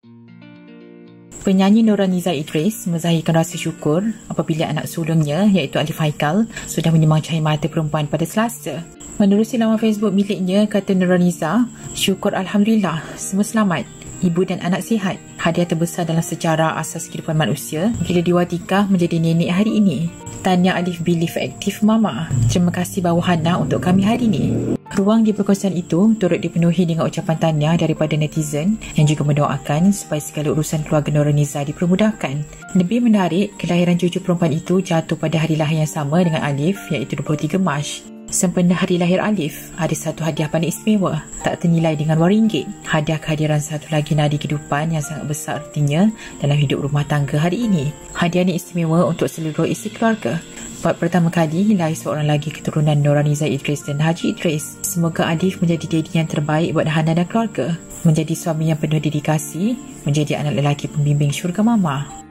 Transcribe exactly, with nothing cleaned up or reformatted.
Penyanyi Nurhaniza Idris menzahirkan rasa syukur apabila anak sulungnya iaitu Alif Haikal sudah menyemang cahaya mata perempuan pada Selasa. Menerusi laman Facebook miliknya, kata Nurhaniza, "Syukur Alhamdulillah, semua selamat. Ibu dan anak sihat. Hadiah terbesar dalam sejarah asas kehidupan manusia bila diwatika menjadi nenek hari ini. Tahniah Alif Belief Aktif Mama. Terima kasih bawahanna untuk kami hari ini." Ruang di perkongsian itu turut dipenuhi dengan ucapan tahniah daripada netizen yang juga mendoakan supaya segala urusan keluarga Nurhaniza dipermudahkan. Lebih menarik, kelahiran cucu perempuan itu jatuh pada hari lahir yang sama dengan Alif, iaitu dua puluh tiga Mac. Sempena hari lahir Alif, ada satu hadiah paling istimewa, tak ternilai dengan wang ringgit. Hadiah kehadiran satu lagi nadi kehidupan yang sangat besar artinya dalam hidup rumah tangga hari ini. Hadiah ini istimewa untuk seluruh isi keluarga. Buat pertama kali, lahir seorang lagi keturunan Nurhaniza Idris dan Haji Idris. Semoga Alif menjadi daddy yang terbaik buat Hana dan keluarga. Menjadi suami yang penuh dedikasi, menjadi anak lelaki pembimbing syurga mama.